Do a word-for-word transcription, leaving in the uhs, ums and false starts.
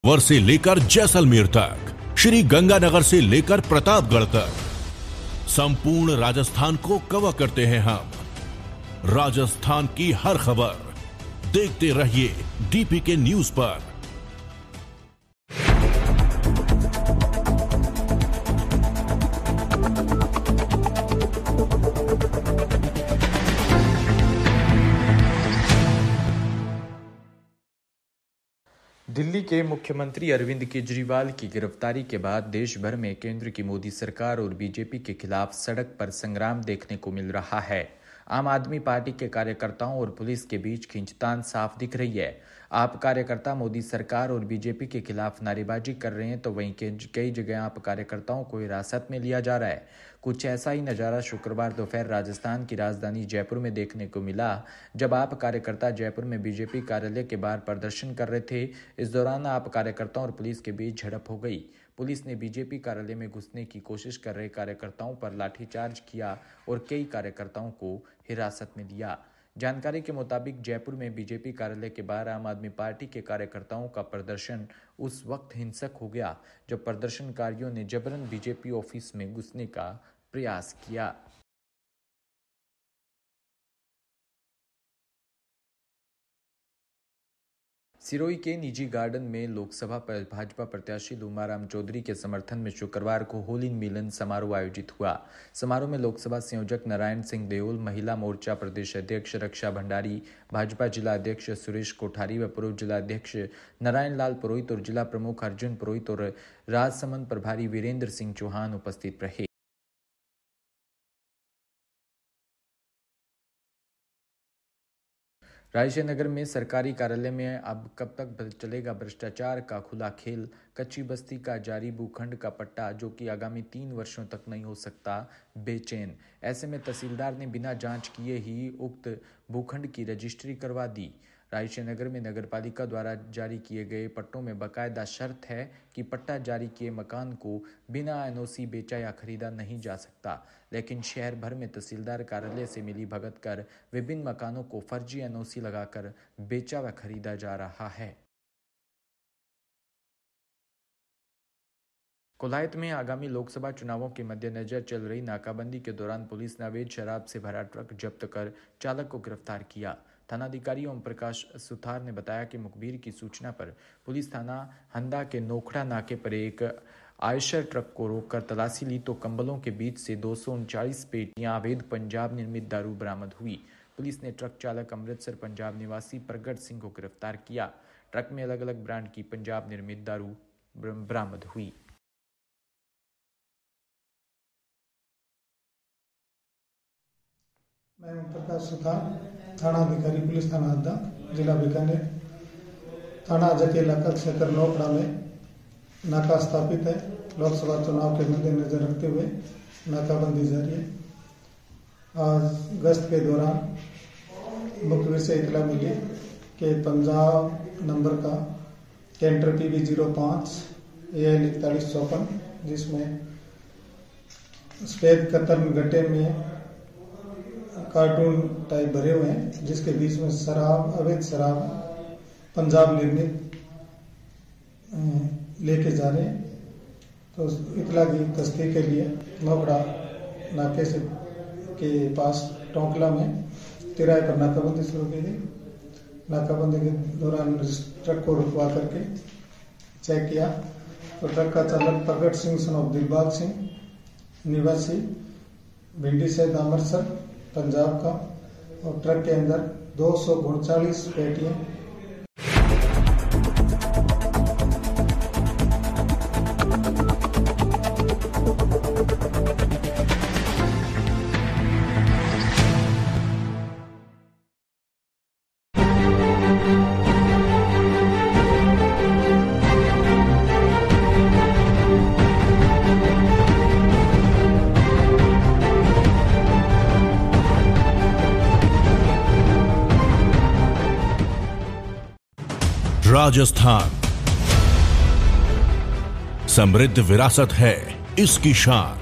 वर से लेकर जैसलमेर तक, श्री गंगानगर से लेकर प्रतापगढ़ तक, संपूर्ण राजस्थान को कवर करते हैं हम। राजस्थान की हर खबर देखते रहिए डीपीके न्यूज पर। दिल्ली के मुख्यमंत्री अरविंद केजरीवाल की गिरफ्तारी के बाद देश भर में केंद्र की मोदी सरकार और बीजेपी के खिलाफ सड़क पर संग्राम देखने को मिल रहा है। आम आदमी पार्टी के कार्यकर्ताओं और पुलिस के बीच खींचतान साफ दिख रही है। आप कार्यकर्ता मोदी सरकार और बीजेपी के खिलाफ नारेबाजी कर रहे हैं तो वहीं कई जगह आप कार्यकर्ताओं को हिरासत में लिया जा रहा है। कुछ ऐसा ही नज़ारा शुक्रवार दोपहर राजस्थान की राजधानी जयपुर में देखने को मिला, जब आप कार्यकर्ता जयपुर में बीजेपी कार्यालय के बाहर प्रदर्शन कर रहे थे। इस दौरान आप कार्यकर्ताओं और पुलिस के बीच झड़प हो गई। पुलिस ने बीजेपी कार्यालय में घुसने की कोशिश कर रहे कार्यकर्ताओं पर लाठीचार्ज किया और कई कार्यकर्ताओं को हिरासत में लिया। जानकारी के मुताबिक जयपुर में बीजेपी कार्यालय के बाहर आम आदमी पार्टी के कार्यकर्ताओं का प्रदर्शन उस वक्त हिंसक हो गया जब प्रदर्शनकारियों ने जबरन बीजेपी ऑफिस में घुसने का प्रयास किया। सिरोही के निजी गार्डन में लोकसभा पर भाजपा प्रत्याशी लूमाराम चौधरी के समर्थन में शुक्रवार को होली मिलन समारोह आयोजित हुआ। समारोह में लोकसभा संयोजक नारायण सिंह देओल, महिला मोर्चा प्रदेश अध्यक्ष रक्षा भंडारी, भाजपा जिला अध्यक्ष सुरेश कोठारी व पूर्व जिला अध्यक्ष नारायण लाल पुरोहित और जिला प्रमुख अर्जुन पुरोहित और राजसमंद प्रभारी वीरेंद्र सिंह चौहान उपस्थित रहे। रायसेन नगर में सरकारी कार्यालय में अब कब तक चलेगा भ्रष्टाचार का खुला खेल। कच्ची बस्ती का जारी भूखंड का पट्टा, जो कि आगामी तीन वर्षों तक नहीं हो सकता, बेचैन। ऐसे में तहसीलदार ने बिना जांच किए ही उक्त भूखंड की रजिस्ट्री करवा दी। रायसेन नगर में नगरपालिका द्वारा जारी किए गए पट्टों में बाकायदा शर्त है कि पट्टा जारी किए मकान को बिना एनओसी बेचा या खरीदा नहीं जा सकता, लेकिन शहर भर में तहसीलदार कार्यालय से मिली भगत कर विभिन्न मकानों को फर्जी एनओसी लगाकर बेचा व खरीदा जा रहा है। कोलायत में आगामी लोकसभा चुनावों के मद्देनजर चल रही नाकाबंदी के दौरान पुलिस ने अवैध शराब से भरा ट्रक जब्त कर चालक को गिरफ्तार किया। थानाधिकारी ओम प्रकाश सुथार ने बताया कि मुखबिर की सूचना पर पुलिस थाना हंदा के नोखड़ा नाके पर एक आयशर ट्रक को रोककर तलाशी ली तो कंबलों के बीच से दो सौ उनचालीस पेटियां अवैध पंजाब निर्मित दारू बरामद हुई। पुलिस ने ट्रक चालक अमृतसर पंजाब निवासी प्रगट सिंह को गिरफ्तार किया। ट्रक में अलग अलग ब्रांड की पंजाब निर्मित दारू बरामद हुई। मैं ओम प्रकाश सुथार, थाना अधिकारी पुलिस थाना हद्दा, जिला बीकानेर। थाना अजय इलाका क्षेत्र नोखड़ा में नाका स्थापित है। लोकसभा चुनाव के मद्देनजर रखते हुए नाकाबंदी जारी है। आज गश्त के दौरान मुखबिर से इतला मिली कि पंजाब नंबर का कैंटर पी बी जीरो पाँच ए एल इकतालीस चौपन, जिसमें सफेद कतर गट्टे में कार्टून टाइप भरे हुए हैं, जिसके बीच में शराब, अवैध शराब पंजाब निर्मित लेके जा रहे हैं। तो इतला की तस्दीक के लिए नोखड़ा नाके से के पास टोंकला में तिराए पर नाकाबंदी शुरू की गई। नाकाबंदी के दौरान ट्रक को रुकवा करके चेक किया तो ट्रक का चालक प्रगट सिंह सन ऑफ दिलबाग सिंह, निवासी भिंडी सैद अमृतसर पंजाब का, और ट्रक के अंदर दो सौ उनचालीस पेटियां राजस्थान समृद्ध विरासत है इसकी शान।